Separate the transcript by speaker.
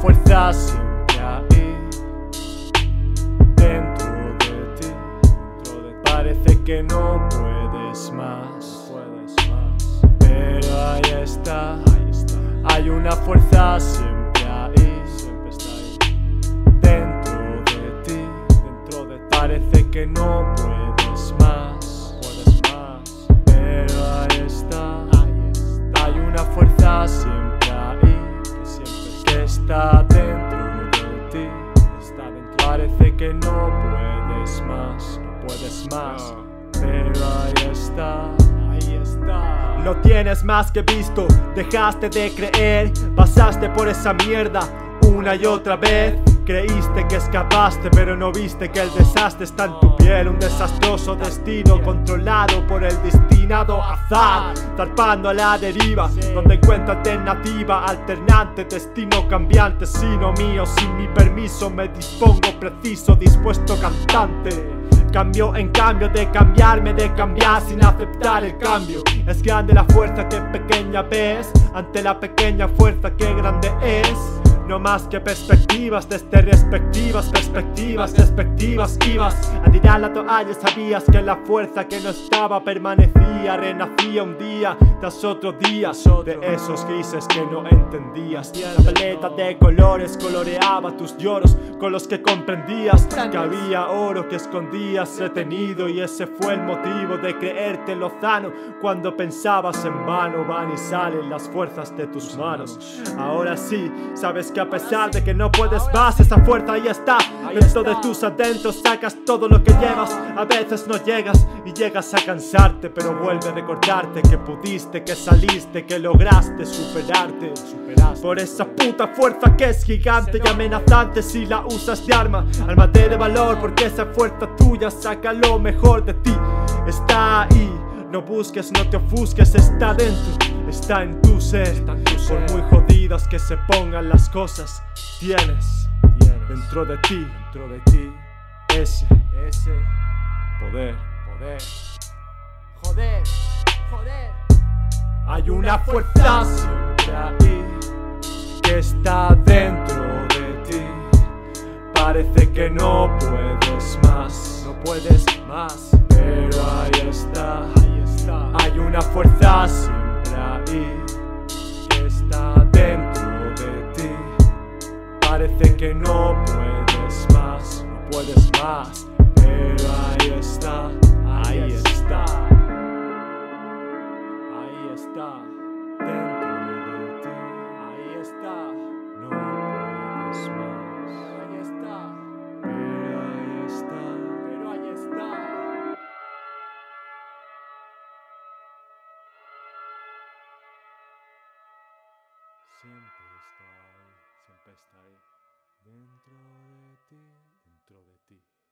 Speaker 1: fuerza siempre ahí, dentro de ti. Parece que no puedes más, pero ahí está. Hay una fuerza siempre ahí, dentro de ti. Parece que no puedes más, pero ahí está. Hay una fuerza siempre ahí, que está dentro de ti. Parece que no puedes más, pero ahí está. Lo tienes más que visto, dejaste de creer, pasaste por esa mierda una y otra vez. Creíste que escapaste, pero no viste que el desastre está en tu piel. Un desastroso destino controlado por el destinado azar, zarpando a la deriva, donde encuentro alternativa, alternante, destino cambiante. Sino mío, sin mi permiso me dispongo preciso, dispuesto cantante. Cambio en cambio de cambiarme, de cambiar sin aceptar el cambio. Es grande la fuerza que pequeña ves, ante la pequeña fuerza que grande es. No más que perspectivas, desde respectivas perspectivas ibas a tirar la toalla. Sabías que la fuerza que no estaba permanecía, renacía un día tras otro día, de esos grises que no entendías. La paleta de colores coloreaba tus lloros, con los que comprendías que había oro que escondías retenido. Y ese fue el motivo de creerte lozano, cuando pensabas en vano. Van y salen las fuerzas de tus manos. Ahora sí, sabes que a pesar de que no puedes más, esa fuerza ahí está. Dentro de tus adentros sacas todo lo que llevas. A veces no llegas y llegas a cansarte, pero vuelve a recordarte que pudiste, que saliste, que lograste superarte. Por esa puta fuerza que es gigante y amenazante. Si la usas de arma, ármate de valor, porque esa fuerza tuya saca lo mejor de ti. Está ahí, no busques, no te ofusques, está dentro, está en tu ser. Por muy jodidas que se pongan las cosas, tienes dentro de ti ese poder.
Speaker 2: Joder.
Speaker 1: Hay una fuerza siempre ahí, que está dentro de ti. Parece que no puedes más, pero ahí está. Hay una fuerza siempre ahí, que está dentro de ti. Parece que no puedes más, pero ahí está. Ahí está, dentro de ti.
Speaker 2: Ahí está.
Speaker 1: No puedes más,
Speaker 2: Ahí está.
Speaker 1: pero ahí está.
Speaker 2: Pero ahí está.
Speaker 1: Siempre está ahí, dentro de ti.